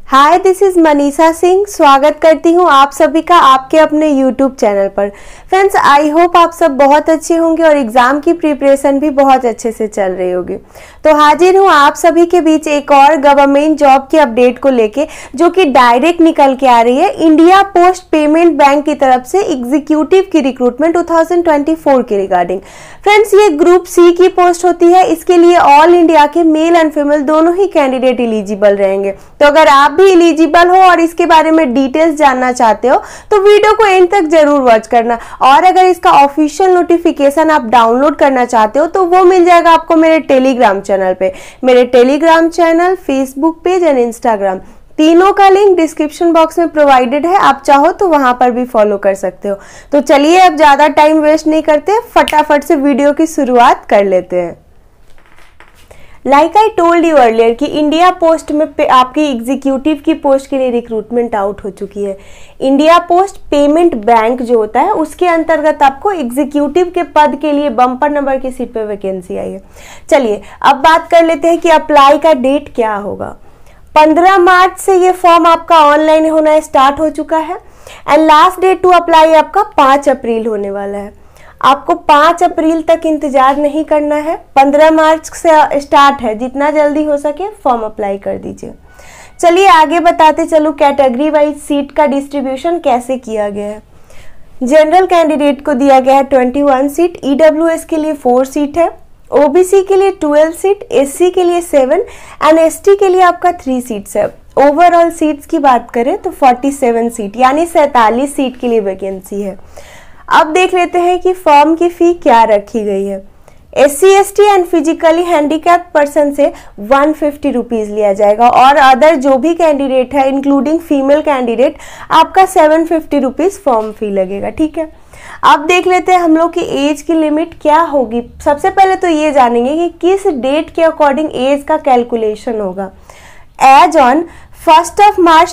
Hi, this is Manisha Singh. स्वागत करती हूँ आप सभी का आपके अपने यूट्यूब चैनल पर। फ्रेंड्स, आई होप आप सब बहुत अच्छे होंगे और एग्जाम की प्रिपरेशन भी बहुत अच्छे से चल रही होगी। तो हाजिर हूँ आप सभी के बीच एक और गवर्नमेंट जॉब की अपडेट को लेके, जो कि डायरेक्ट निकल के आ रही है इंडिया पोस्ट पेमेंट बैंक की तरफ से एग्जीक्यूटिव की रिक्रूटमेंट 2024 के रिगार्डिंग। फ्रेंड्स, ये ग्रुप सी की पोस्ट होती है। इसके लिए ऑल इंडिया के मेल एंड फीमेल दोनों ही कैंडिडेट एलिजिबल रहेंगे। तो अगर आप भी एलिजिबल हो और इसके बारे में डिटेल्स जानना चाहते हो तो वीडियो को एंड तक जरूर वॉच करना। और अगर इसका ऑफिशियल नोटिफिकेशन आप डाउनलोड करना चाहते हो तो वो मिल जाएगा आपको मेरे टेलीग्राम चैनल पे। मेरे Telegram channel, Facebook page and Instagram, तीनों का लिंक डिस्क्रिप्शन बॉक्स में प्रोवाइडेड है। आप चाहो तो वहां पर भी फॉलो कर सकते हो। तो चलिए अब ज्यादा टाइम वेस्ट नहीं करते, फटाफट से वीडियो की शुरुआत कर लेते हैं। Like I told you earlier कि इंडिया पोस्ट में आपकी एग्जीक्यूटिव की पोस्ट के लिए रिक्रूटमेंट आउट हो चुकी है। इंडिया पोस्ट पेमेंट बैंक जो होता है उसके अंतर्गत आपको एग्जीक्यूटिव के पद के लिए बम्पर नंबर की सीट पे वैकेंसी आई है। चलिए अब बात कर लेते हैं कि अप्लाई का डेट क्या होगा। 15 मार्च से ये फॉर्म आपका ऑनलाइन होना स्टार्ट हो चुका है and last date to apply आपका 5 अप्रैल होने वाला है। आपको 5 अप्रैल तक इंतजार नहीं करना है। 15 मार्च से स्टार्ट है, जितना जल्दी हो सके फॉर्म अप्लाई कर दीजिए। चलिए आगे बताते चलो कैटेगरी वाइज सीट का डिस्ट्रीब्यूशन कैसे किया गया है। जनरल कैंडिडेट को दिया गया है 21 सीट, ईडब्ल्यूएस के लिए 4 सीट है, ओबीसी के लिए 12 सीट, एससी के लिए 7 एंड एसटी के लिए आपका 3 सीट्स है। ओवरऑल सीट्स की बात करें तो 47 सीट यानी 47 सीट के लिए वैकेंसी है। अब देख लेते हैं कि फॉर्म की फी क्या रखी गई है। SC ST and physically handicap person से 150 रुपीज लिया जाएगा और अदर जो भी कैंडिडेट है इंक्लूडिंग फीमेल कैंडिडेट आपका 750 रुपीज फॉर्म फी लगेगा। ठीक है, अब देख लेते हैं हम लोग की एज की लिमिट क्या होगी। सबसे पहले तो ये जानेंगे कि किस डेट के अकॉर्डिंग एज का कैलकुलेशन होगा। एज ऑन 1 मार्च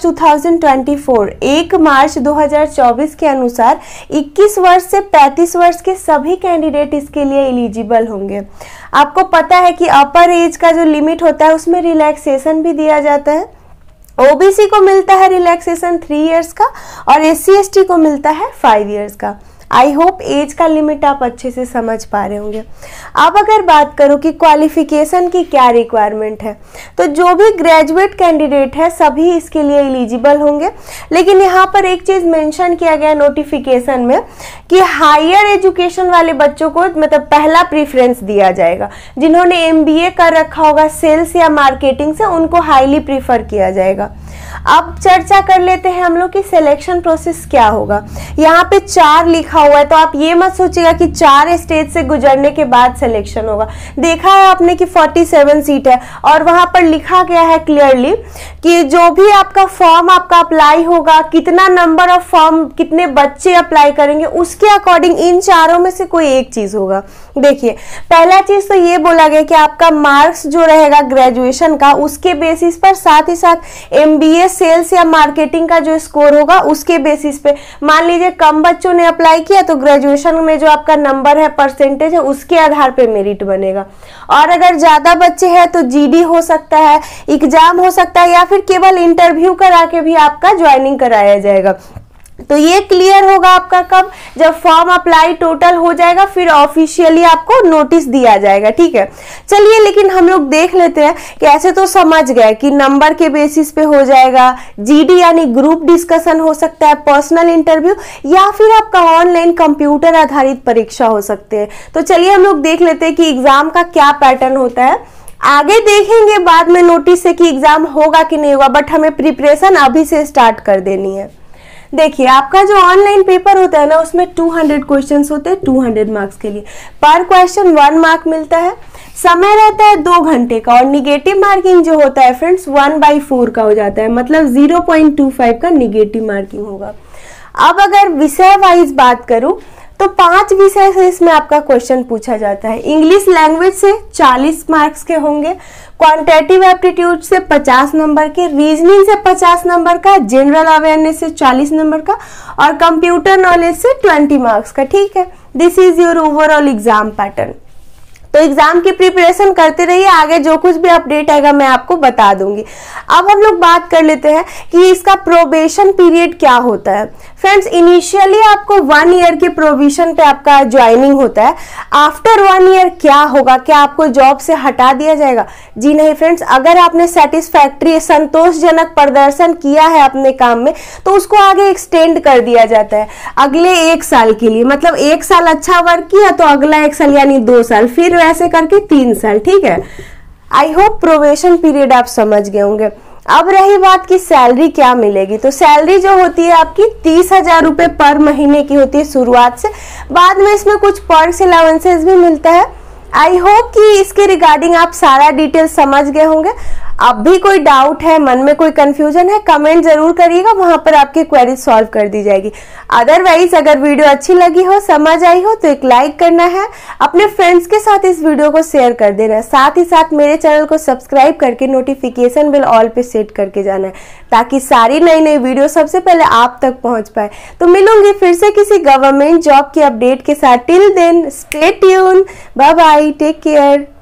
2024, 1 मार्च 2024 के अनुसार 21 वर्ष से 35 वर्ष के सभी कैंडिडेट इसके लिए एलिजिबल होंगे। आपको पता है कि अपर एज का जो लिमिट होता है उसमें रिलैक्सेशन भी दिया जाता है। ओबीसी को मिलता है रिलैक्सेशन 3 इयर्स का और SC ST को मिलता है 5 इयर्स का। आई होप एज का लिमिट आप अच्छे से समझ पा रहे होंगे। अब अगर बात करूं कि क्वालिफिकेशन की क्या रिक्वायरमेंट है, तो जो भी ग्रेजुएट कैंडिडेट है सभी इसके लिए एलिजिबल होंगे। लेकिन यहाँ पर एक चीज मेंशन किया गया नोटिफिकेशन में कि हायर एजुकेशन वाले बच्चों को मतलब पहला प्रीफरेंस दिया जाएगा। जिन्होंने MBA कर रखा होगा सेल्स या मार्केटिंग से, उनको हाईली प्रीफर किया जाएगा। अब चर्चा कर लेते हैं हम लोग की सिलेक्शन प्रोसेस क्या होगा। यहाँ पे 4 लिखा हुआ है, तो आप ये मत सोचिएगा कि 4 स्टेज से गुजरने के बाद सिलेक्शन होगा। देखा है आपने कि 47 सीट है और वहां पर लिखा गया है क्लियरली कि जो भी आपका फॉर्म आपका अप्लाई होगा, कितना नंबर ऑफ फॉर्म, कितने बच्चे अप्लाई करेंगे, उसके अकॉर्डिंग इन चारों में से कोई एक चीज होगा। देखिए, पहला चीज तो ये बोला गया कि आपका मार्क्स जो रहेगा ग्रेजुएशन का उसके बेसिस पर, साथ ही साथ MBA सेल्स या मार्केटिंग का जो स्कोर होगा उसके बेसिस पे। मान लीजिए कम बच्चों ने अप्लाई किया तो ग्रेजुएशन में जो आपका नंबर है, परसेंटेज है, उसके आधार पे मेरिट बनेगा। और अगर ज्यादा बच्चे हैं तो GD हो सकता है, एग्जाम हो सकता है या फिर केवल इंटरव्यू करा के भी आपका ज्वाइनिंग कराया जाएगा। तो ये क्लियर होगा आपका कब, जब फॉर्म अप्लाई टोटल हो जाएगा, फिर ऑफिशियली आपको नोटिस दिया जाएगा। ठीक है, चलिए लेकिन हम लोग देख लेते हैं कि ऐसे तो समझ गए कि नंबर के बेसिस पे हो जाएगा, GD यानी ग्रुप डिस्कशन हो सकता है, पर्सनल इंटरव्यू या फिर आपका ऑनलाइन कंप्यूटर आधारित परीक्षा हो सकते हैं। तो चलिए हम लोग देख लेते हैं कि एग्जाम का क्या पैटर्न होता है। आगे देखेंगे बाद में नोटिस से कि एग्जाम होगा कि नहीं होगा, बट हमें प्रिपरेशन अभी से स्टार्ट कर देनी है। देखिए, आपका जो ऑनलाइन पेपर होता है ना, उसमें 200 क्वेश्चंस होते हैं 200 मार्क्स के लिए। पर क्वेश्चन 1 मार्क मिलता है। समय रहता है 2 घंटे का और निगेटिव मार्किंग जो होता है फ्रेंड्स 1/4 का हो जाता है, मतलब 0.25 का निगेटिव मार्किंग होगा। अब अगर विषय वाइज बात करूं तो 5 विषय से इसमें आपका क्वेश्चन पूछा जाता है। इंग्लिश लैंग्वेज से 40 मार्क्स के होंगे, क्वांटिटेटिव एप्टीट्यूड से 50 नंबर के, रीजनिंग से 50 नंबर का, जनरल अवेयरनेस से 40 नंबर का और कंप्यूटर नॉलेज से 20 मार्क्स का। ठीक है, this is your overall exam pattern. तो एग्जाम की प्रिपरेशन करते रहिए, आगे जो कुछ भी अपडेट आएगा मैं आपको बता दूंगी। अब हम लोग बात कर लेते हैं कि इसका प्रोबेशन पीरियड क्या होता है। फ्रेंड्स, इनिशियली आपको 1 ईयर के प्रोविजन पे आपका ज्वाइनिंग होता है। आफ्टर 1 ईयर क्या होगा, क्या आपको जॉब से हटा दिया जाएगा? जी नहीं फ्रेंड्स, अगर आपने सेटिस्फैक्ट्री संतोषजनक प्रदर्शन किया है अपने काम में तो उसको आगे एक्सटेंड कर दिया जाता है अगले 1 साल के लिए। मतलब 1 साल अच्छा वर्क किया तो अगला 1 साल यानी 2 साल, फिर वैसे करके 3 साल। ठीक है, आई होप प्रोबेशन पीरियड आप समझ गए होंगे। अब रही बात की सैलरी क्या मिलेगी, तो सैलरी जो होती है आपकी 30,000 रुपए पर महीने की होती है शुरुआत से। बाद में इसमें कुछ पर्क्स अलाउंसेस भी मिलता है। आई होप कि इसके रिगार्डिंग आप सारा डिटेल समझ गए होंगे। अब भी कोई डाउट है, मन में कोई कंफ्यूजन है, कमेंट जरूर करिएगा, वहां पर आपकी क्वेरी सॉल्व कर दी जाएगी। अदरवाइज अगर वीडियो अच्छी लगी हो, समझ आई हो तो एक लाइक करना है, अपने फ्रेंड्स के साथ इस वीडियो को शेयर कर देना है। साथ ही साथ मेरे चैनल को सब्सक्राइब करके नोटिफिकेशन बेल ऑल पे सेट करके जाना है ताकि सारी नई नई वीडियो सबसे पहले आप तक पहुंच पाए। तो मिलूंगी फिर से किसी गवर्नमेंट जॉब की अपडेट के साथ। Till then stay tune, bye bye, take care.